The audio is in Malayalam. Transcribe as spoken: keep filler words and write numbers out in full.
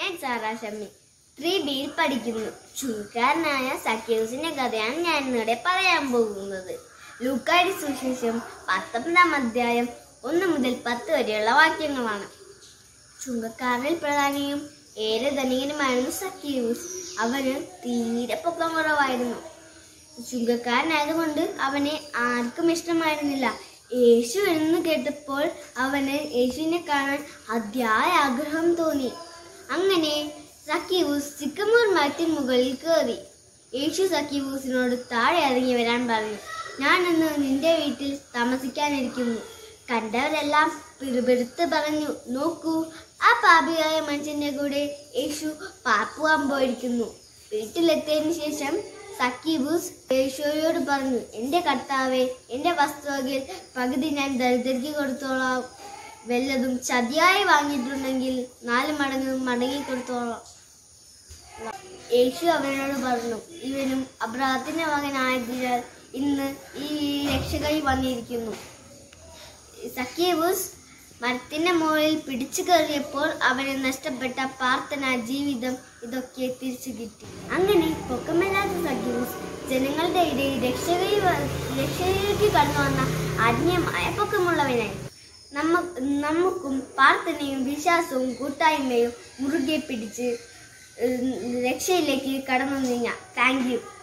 ഞാൻ സാറാ ഷമ്മി ത്രീ ബിയിൽ പഠിക്കുന്നു. ചുരുക്കാരനായ സഖ്യൂസിന്റെ കഥയാണ് ഞാൻ ഇന്നിവിടെ പറയാൻ പോകുന്നത്. ലൂക്കായുടെ സുവിശേഷം പത്തൊമ്പതാം അധ്യായം ഒന്ന് മുതൽ പത്ത് വരെയുള്ള വാക്യങ്ങളാണ്. ചുങ്കക്കാരനിൽ പ്രധാനിയും ഏറെ ധനികനുമായിരുന്നു സഖ്യൂസ്. അവന് തീരെ പൊക്കം കുറവായിരുന്നു. ചുങ്കക്കാരനായതുകൊണ്ട് അവനെ ആർക്കും ഇഷ്ടമായിരുന്നില്ല. യേശു എന്ന് കേട്ടപ്പോൾ അവന് യേശുവിനെ കാണാൻ അതിയായ ആഗ്രഹം തോന്നി. അങ്ങനെ സഖ്യൂസ് സിക്കമോർ മരത്തിന് മുകളിൽ കയറി. യേശു സഖ്യൂസിനോട് താഴെ ഇറങ്ങി വരാൻ പറഞ്ഞു. ഞാൻ ഇന്ന് നിന്റെ വീട്ടിൽ താമസിക്കാനിരിക്കുന്നു. കണ്ടവരെല്ലാം പിറുപിറുത്ത് പറഞ്ഞു, നോക്കൂ, ആ പാപിയായ മനുഷ്യന്റെ കൂടെ യേശു പാർപ്പുവാൻ പോയിരിക്കുന്നു. വീട്ടിലെത്തിയതിനു ശേഷം സഖ്യൂസ് യേശുവോട് പറഞ്ഞു, എന്റെ കർത്താവേ, എന്റെ വസ്തുവകയിൽ പകുതി ഞാൻ ദരിദ്രർക്ക് കൊടുത്തോളാം. വല്ലതും ചതിയായി വാങ്ങിയിട്ടുണ്ടെങ്കിൽ നാല് മടങ്ങ് മടങ്ങി കൊടുത്തോളാം. യേശു അവനോട് പറഞ്ഞു, ഇവനും അബ്രഹാത്തിന്റെ മകനായതിനാൽ ഇന്ന് ഈ രക്ഷകൈ വന്നിരിക്കുന്നു. സഖ്യൂസ് മരത്തിന്റെ മുകളിൽ പിടിച്ചു കയറിയപ്പോൾ അവന് നഷ്ടപ്പെട്ട പ്രാർത്ഥന ജീവിതം ഇതൊക്കെ തിരിച്ചു കിട്ടി. അങ്ങനെ പൊക്കമില്ലാത്ത സഖ്യൂസ് ജനങ്ങളുടെ ഇടയിൽ രക്ഷകൈ രക്ഷകയ്ക്ക് കടന്നു വന്ന ആത്മീയമായ പൊക്കമുള്ളവനായി. നമ്മ നമുക്കും പ്രാർത്ഥനയും വിശ്വാസവും കൂട്ടായ്മയും മുറുകെ പിടിച്ച് രക്ഷയിലേക്ക് കടന്നു നീങ്ങാം. Thank U.